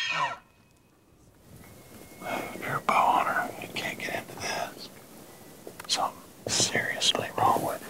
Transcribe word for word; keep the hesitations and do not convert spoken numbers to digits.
If you're a bow hunter, you can't get into this. Something seriously wrong with